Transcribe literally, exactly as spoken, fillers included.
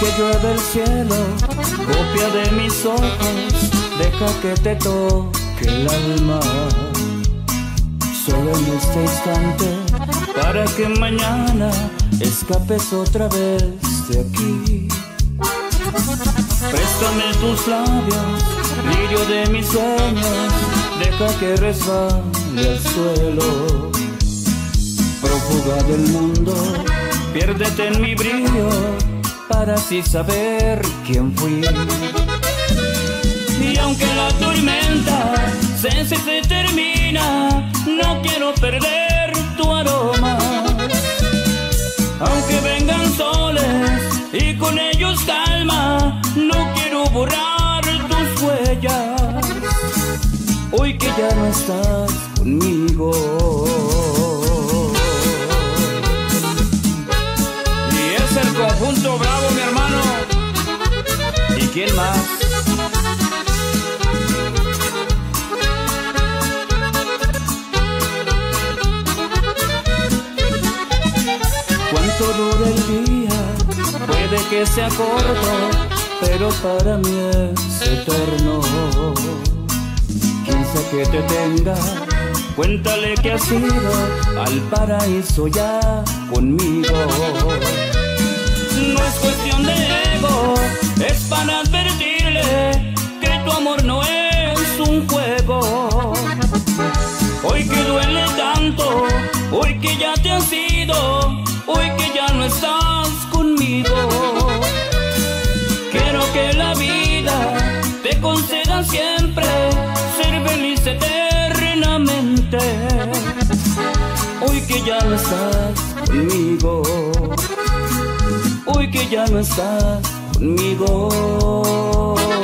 que llueve el cielo, copia de mis ojos, deja que te toque el alma. Solo en este instante, para que mañana escapes otra vez de aquí. Préstame tus labios, lirio de mis sueños, deja que resbale al suelo. Prófuga del mundo, piérdete en mi brillo, para así saber quién fui. Y aunque la tormenta se, se, se termina, no quiero perder tu aroma. Aunque vengan soles y con ellos calma, no quiero borrar tus huellas. Hoy que ya no estás conmigo. Y es el conjunto Bravo, mi hermano. ¿Y quién más? Cuánto dura el día, puede que sea corto, pero para mí es eterno. Quien sea que te tenga, cuéntale que has ido al paraíso ya conmigo. No es cuestión de ego, es para advertirle que tu amor no es un juego. Hoy que duele tanto, hoy que ya te has ido, hoy que ya no estás conmigo, quiero que la vida te conceda siempre ser feliz eternamente. Hoy que ya no estás conmigo, hoy que ya no estás conmigo.